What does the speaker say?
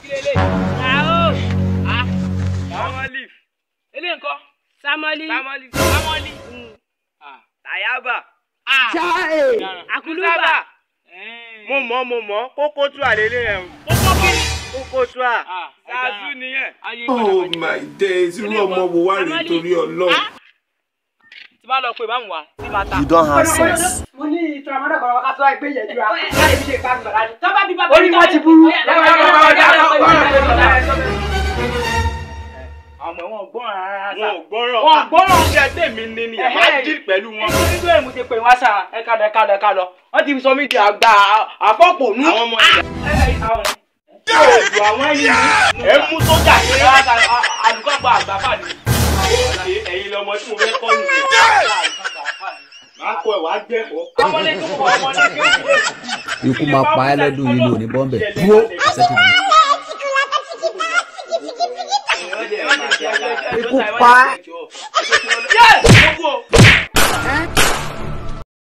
Kilele. Sao. Ah. Samoli. Ele ńkọ́? Samoli. Samoli. Ah. Tayaba. Ah. Chai. Akuluba. Mo mọ̀. Kókó tú àlélé ẹ̀. Kókó kini? Kókó tú à. Ah. Zazu nìyẹn. Oh my days. Irú ọmọ wo wá rí torí Ọlọ́run. Tí bá lọ pé bá mu wá, tí bá ta. You don't have sense. Mo ní ìtàn ọmọdé kan wá ká sọ ẹgbẹ́ yẹn jura. Láti fi ṣe ìpamọ́ bàrà ni. Tó bá bí bàbá Orí wọn ti burú. Àwọn wọn gbọ́ràn rárá. Wọn gbọ́ràn. Iṣẹ́ tèmi ní ni ẹ̀ máa dì pẹ̀lú wọn. Nígbà èmi ti pè wá sá ẹ̀ka lọ. Wọ́n ti sọ mí di àgbà àfọ́pònú. Àwọn ọmọ ẹ̀yà. Àwọn ẹni ẹ mú sójà ṣe àdúgbò àgbà fà ní. Ẹ̀yin lọmọ tí mo fẹ́ kọ́ nìyẹn. Máa kọ ẹ̀ wá gbẹ́kọ̀ọ́. Ọmọdé tó kọ́ ọmọdé kéwòn. Ikú máa pa ẹ́ lọ́dún yìí lò ní bọ́m̀bẹ̀ dúró ṣẹ́tìlì. Ikú pa ẹ́.